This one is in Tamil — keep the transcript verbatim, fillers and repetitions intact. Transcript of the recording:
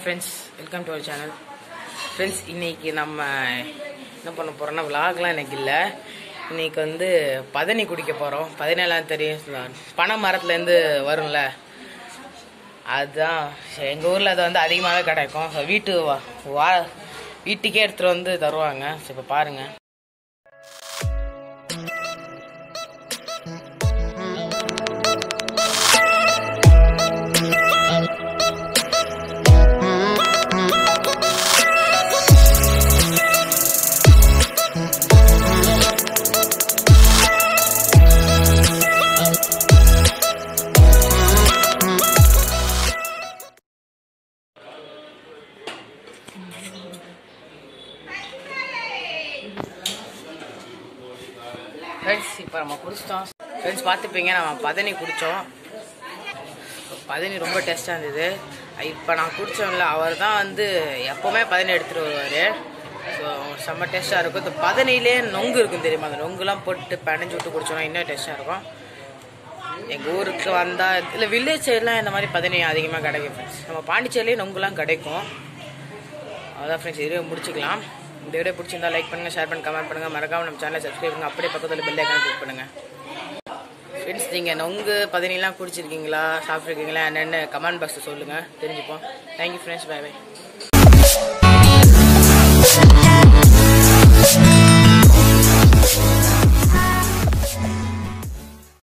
Friends, welcome to our channel. Friends, இன்றைக்கி நம்ம என்ன பண்ண போகிறோம்னா விலாக்லாம் எனக்கு இல்லை. இன்றைக்கி வந்து பதனி குடிக்க போகிறோம். பதினேழாம் தெரியும், பனை மரத்துலேருந்து வரும்ல, அதுதான் எங்கள் ஊரில் அது வந்து அதிகமாகவே கிடைக்கும். வீட்டு வா வீட்டுக்கே எடுத்துகிட்டு வந்து தருவாங்க. ஸோ இப்போ பாருங்கள். ஃப்ரெண்ட்ஸ், இப்போ நம்ம குடிச்சிட்டோம். ஃப்ரெண்ட்ஸ் பார்த்துப்பீங்க, நம்ம பதனி குடித்தோம். பதனி ரொம்ப டேஸ்ட்டாக இருந்தது. இப்போ நான் குடித்தோம்ல, அவர் தான் வந்து எப்போவுமே பதனி எடுத்துகிட்டு வருவார். ஸோ செம்ம டேஸ்ட்டாக இருக்கும். இந்த பதனிலே நொங்கு இருக்கும் தெரியுமா, அந்த நொங்குலாம் போட்டு பிணைஞ்சு விட்டு குடிச்சோம்னா இன்னும் டேஸ்ட்டாக இருக்கும். எங்கள் ஊருக்கு வந்தால் இல்லை வில்லேஜ் சைட்லாம் இந்த மாதிரி பதனி அதிகமாக கிடைக்கும் ஃப்ரெண்ட்ஸ். நம்ம பாண்டிச்சேரிலேயே நொங்குலாம் கிடைக்கும். அதான் ஃப்ரெண்ட்ஸ், இதுவே முடிச்சுக்கலாம். இந்த வீடியோ பிடிச்சிருந்தா லைக் பண்ணுங்கள், ஷேர் பண்ணுங்கள், கமெண்ட் பண்ணுங்கள். மறக்காம நம்ம சேனலை சப்ஸ்கிரைப் பண்ணுங்கள். அப்படியே பக்கத்தில் பெல் ஐக்கான் கிளிக் பண்ணுங்கள். ஃப்ரெண்ட்ஸ், நீங்கள் நொங்கு பதனிலாம் குடிச்சிருக்கீங்களா, சாப்பிட்ருக்கீங்களா என்னென்னு கமெண்ட் பாக்ஸில் சொல்லுங்கள், தெரிஞ்சுப்போம். Thank you friends, bye by.